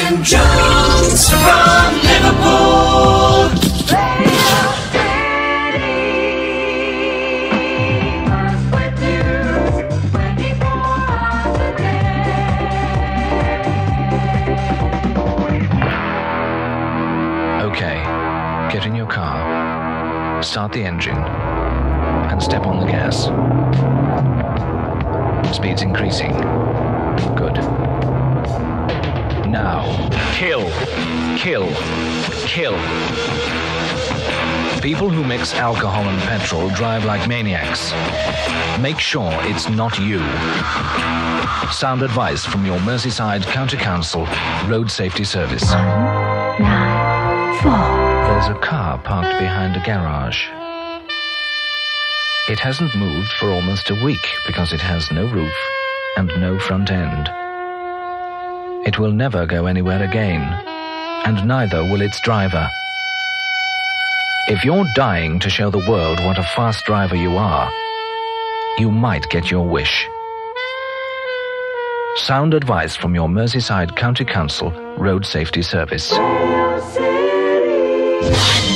Ian Jones from Liverpool. Okay, get in your car, start the engine, and step on the gas. Speed's increasing. Good. Now, kill, kill, kill. People who mix alcohol and petrol drive like maniacs. Make sure it's not you. Sound advice from your Merseyside County Council Road Safety Service. 9, 4. There's a car parked behind a garage. It hasn't moved for almost a week because it has no roof and no front end. It will never go anywhere again, and neither will its driver. If you're dying to show the world what a fast driver you are, you might get your wish. Sound advice from your Merseyside County Council Road Safety Service.